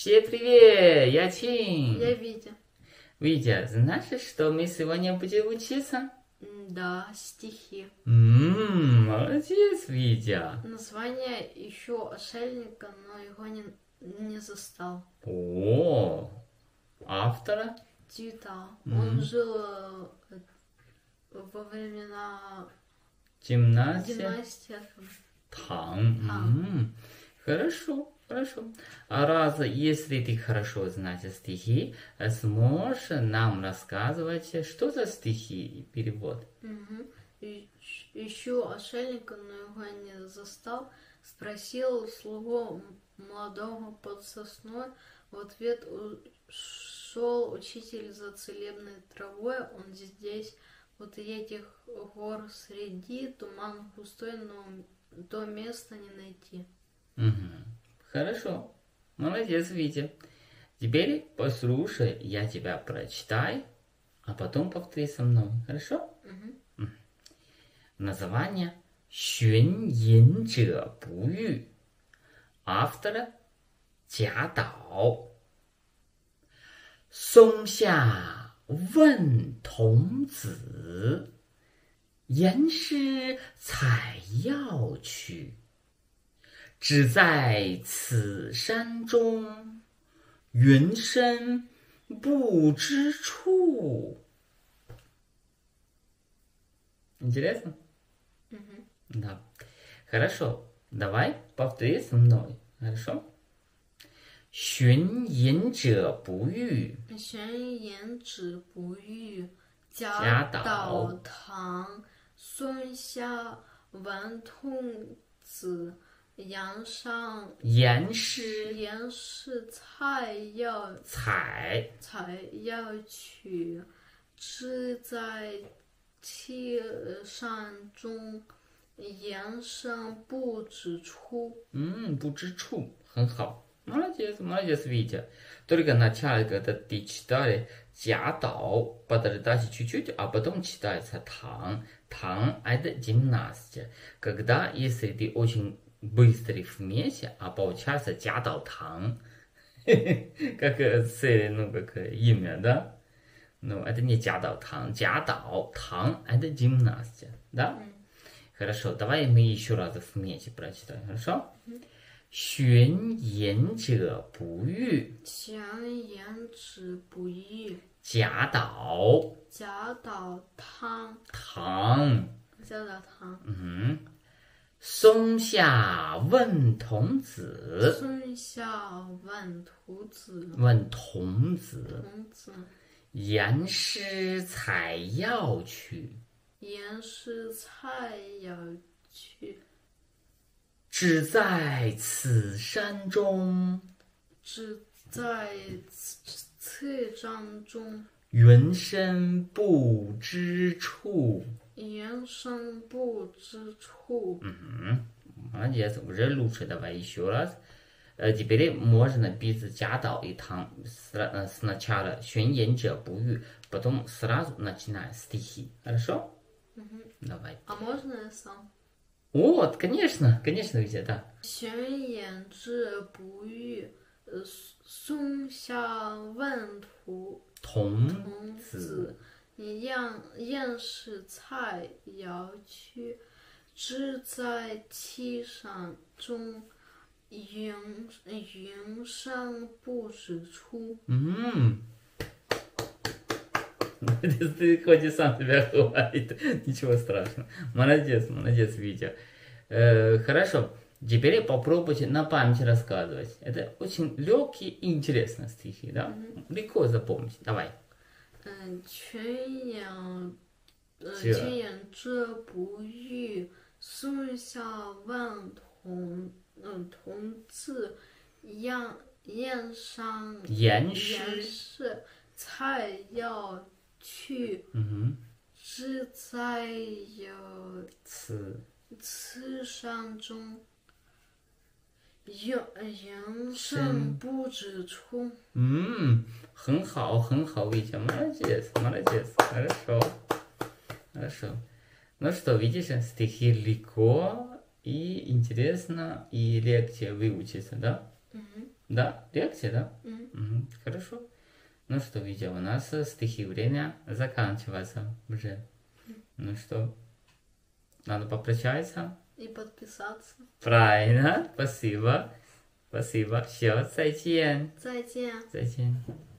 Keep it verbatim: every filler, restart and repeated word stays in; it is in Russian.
Всем привет! Я Тим. Я Витя. Витя, знаешь, что мы сегодня будем учиться? Да, стихи. Ммм, молодец, Витя. Название ищу отшельника, но его не, не застал. О, автора? Читал. Мгм. Он жил э, во времена Гимнастия? династии. Тан. М, Хорошо, хорошо. А раз, если ты хорошо знаешь стихи, сможешь нам рассказывать, что за стихи перевод? Мгм. И- Ищу отшельника, но его не застал. Спросил слугу молодого под сосной. В ответ шел учитель за целебной травой. Он здесь, вот этих гор среди, туман густой, но то место не найти. Мгм. Хорошо. Молодец, Витя. Теперь послушай, я тебя прочитаю, а потом повтори со мной. Хорошо? Мгм. Название «Xun yin zhe bu yu». Автора Jia Dao. 松下问童子，言师采药去。只在此山中，云深不知处。Интересно? Мгм. Да. Хорошо. Давай повтори со мной. Хорошо? 寻隐者不遇， 玄言止不遇， 贾贾岛岛堂，孙夏文童子，杨上言师言师菜药采采药取，知在七山中，言声不知处。 嗯，不知处，很好。Молодец, молодец, Витя. Только начало, когда ты читали Джадао, подождать чуть-чуть, а потом читается Тан. Тан – это гимнастика. Когда, если ты очень быстрый вместе, а получается Джадао Тан, как цель, ну, как имя, да? Ну, это не Джадао Тан. Джадао Тан – это гимнастика, да? Хорошо, давай мы еще раз вместе прочитаем, хорошо? 寻隐者不遇， 玄言止不遇， 贾岛贾岛汤， 堂。 贾岛汤。 嗯，松下问童子， 孙夏问童子， 问童子， 童子言师采药去。 言师菜药去， 只在此山中， 只在此此山中， 云深不知处。 言声不知处。 Молодец, уже лучше. Давай еще раз. Теперь можно без джадao и там сначала 寻隐者不遇, потом сразу начинаем стихи. Хорошо? Давай. А можно я сам? Вот, конечно, конечно, Витя, да. 玄言止不遇，呃，松下问童童童子子，厌厌是菜肴去，只在七山中，云云深不知处。 М. Ты хоть и сам себя хвалит, ничего страшного. Молодец, молодец, Витя. Э, хорошо, теперь попробуйте на память рассказывать. Это очень легкие и интересные стихи, да? Легко запомнить. Давай. 嗯，泉眼，呃， 这泉眼止不遇，松下问童，嗯，童子，燕燕上言言师是菜药去， 嗯只在有哼，此此山中，云云深不知处。 М, 很好，很好, Витя, молодец, молодец, хорошо, хорошо. Ну что, видишь, стихи легко и интересно, и легче выучиться, да? Мгм. Да, лекция, да? Мгм. Мгм, хорошо. Ну что, Витя, у нас э, стихи время заканчивается уже. Ну что, надо попрощаться? И подписаться. Правильно, спасибо. Спасибо. Все, 再见. 再见。 再见。